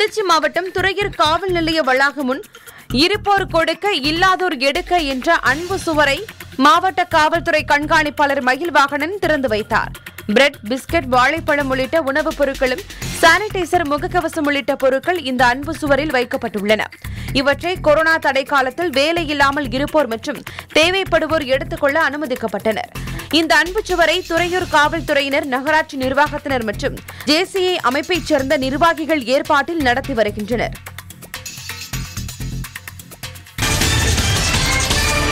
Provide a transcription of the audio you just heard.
திருச்சி மாவட்டம் துறையூர் காவல் நிலைய வளாகம் முன் இருப்போர் கொடுக்க இல்லாதோர் எடுக்க என்ற அன்பு சுவரை மாவட்ட காவல்துறை கண்காணிப்பாளர் மகிழ்வாகனன் திறந்து வைத்தார். பிரெட், பிஸ்கட், வாழைப்பழம் உள்ளிட்ட உணவுப் பொருட்களும் சானிடைசர், முகக்கவசம் உள்ளிட்ட பொருட்கள் இந்த அன்பு சுவரில் வைக்கப்பட்டுள்ளன. இவற்றை கொரோனா தடை காலத்தில் வேலையில்லாமல் இருப்போர் மற்றும் தேவைப்படுவோர் எடுத்துக்கொள்ள அனுமதிக்கப்பட்டனர். இந்த அன்பு சுவரை துறையூர் காவல்துறையினர், நகராட்சி நிர்வாகத்தினர் மற்றும் JCI அமைப்பைச் சேர்ந்த நிர்வாகிகள் ஏற்பாட்டில் நடத்தி வருகின்றனர்.